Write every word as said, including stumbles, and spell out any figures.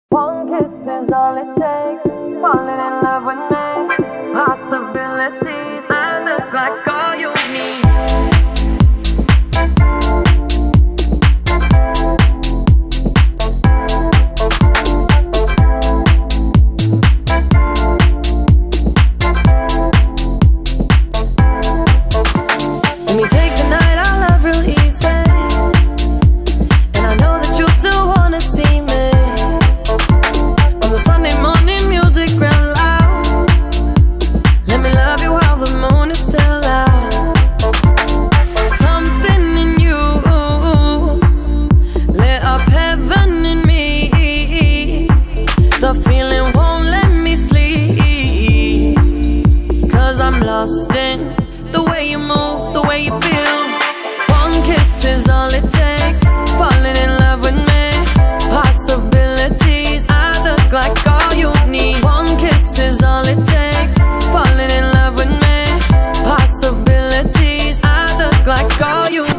One kiss is all it takes. Falling in love with me. Possibilities. I look like all you need. Let me take the night I love real easy. And I know that you still wanna see me. On the Sunday morning music real loud. Let me love you while the moon is still out. Something in you lit up heaven in me. The feeling won't let me sleep, 'cause I'm lost in the way you move, the way you feel. One kiss is all it takes. Falling in love with me. Possibilities. I look like all you need. One kiss is all it takes. Falling in love with me. Possibilities. I look like all you need.